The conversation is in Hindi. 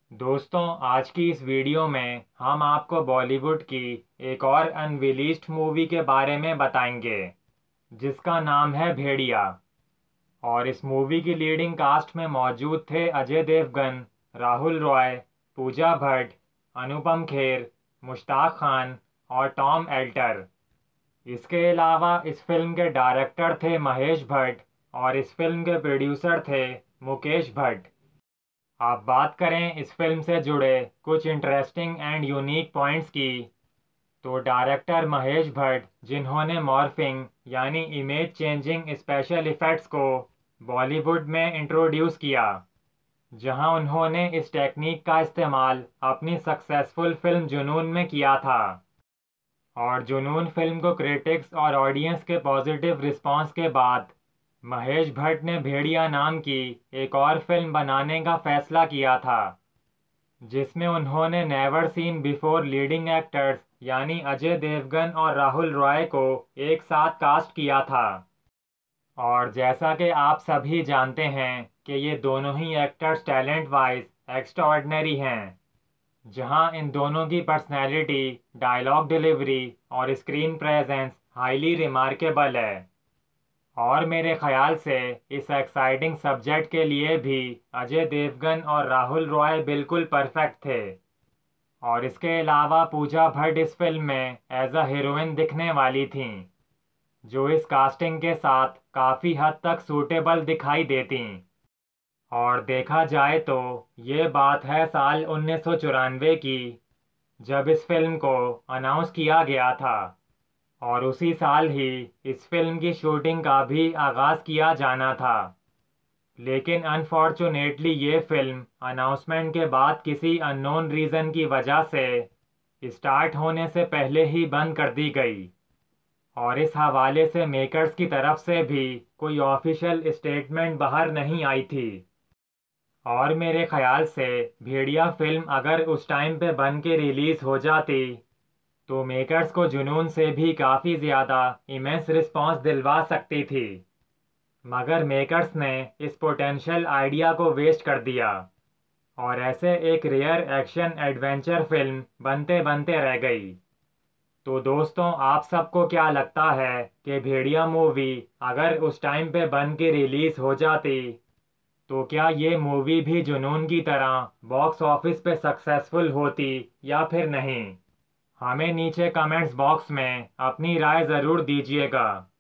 दोस्तों, आज की इस वीडियो में हम आपको बॉलीवुड की एक और अनरिलीज्ड मूवी के बारे में बताएंगे जिसका नाम है भेड़िया। और इस मूवी की लीडिंग कास्ट में मौजूद थे अजय देवगन, राहुल रॉय, पूजा भट्ट, अनुपम खेर, मुश्ताक खान और टॉम एल्टर। इसके अलावा इस फिल्म के डायरेक्टर थे महेश भट्ट और इस फिल्म के प्रोड्यूसर थे मुकेश भट्ट। आप बात करें इस फिल्म से जुड़े कुछ इंटरेस्टिंग एंड यूनिक पॉइंट्स की, तो डायरेक्टर महेश भट्ट, जिन्होंने मॉर्फिंग यानी इमेज चेंजिंग स्पेशल इफ़ेक्ट्स को बॉलीवुड में इंट्रोड्यूस किया, जहां उन्होंने इस टेक्निक का इस्तेमाल अपनी सक्सेसफुल फिल्म जुनून में किया था। और जुनून फिल्म को क्रिटिक्स और ऑडियंस के पॉजिटिव रिस्पांस के बाद महेश भट्ट ने भेड़िया नाम की एक और फिल्म बनाने का फैसला किया था, जिसमें उन्होंने never seen before leading actors यानी अजय देवगन और राहुल रॉय को एक साथ कास्ट किया था। और जैसा कि आप सभी जानते हैं कि ये दोनों ही एक्टर्स टैलेंट वाइज एक्स्ट्राऑर्डिनरी हैं, जहां इन दोनों की पर्सनैलिटी, डायलॉग डिलीवरी और स्क्रीन प्रेजेंस हाईली रिमार्केबल है। और मेरे ख्याल से इस एक्साइटिंग सब्जेक्ट के लिए भी अजय देवगन और राहुल रॉय बिल्कुल परफेक्ट थे। और इसके अलावा पूजा भट्ट इस फिल्म में एज अ हीरोइन दिखने वाली थीं, जो इस कास्टिंग के साथ काफ़ी हद तक सूटेबल दिखाई देती। और देखा जाए तो ये बात है साल 1994 की, जब इस फिल्म को अनाउंस किया गया था। और उसी साल ही इस फिल्म की शूटिंग का भी आगाज़ किया जाना था। लेकिन अनफॉर्चुनेटली ये फिल्म अनाउंसमेंट के बाद किसी अननोन रीज़न की वजह से स्टार्ट होने से पहले ही बंद कर दी गई। और इस हवाले से मेकर्स की तरफ से भी कोई ऑफिशियल स्टेटमेंट बाहर नहीं आई थी। और मेरे ख्याल से भेड़िया फिल्म अगर उस टाइम पे बन के रिलीज़ हो जाती तो मेकर्स को जुनून से भी काफ़ी ज़्यादा इमेंस रिस्पांस दिलवा सकती थी, मगर मेकर्स ने इस पोटेंशियल आइडिया को वेस्ट कर दिया और ऐसे एक रेयर एक्शन एडवेंचर फिल्म बनते बनते रह गई। तो दोस्तों, आप सबको क्या लगता है कि भेड़िया मूवी अगर उस टाइम पे बन के रिलीज़ हो जाती तो क्या ये मूवी भी जुनून की तरह बॉक्स ऑफिस पे सक्सेसफुल होती या फिर नहीं? हमें नीचे कमेंट्स बॉक्स में अपनी राय ज़रूर दीजिएगा।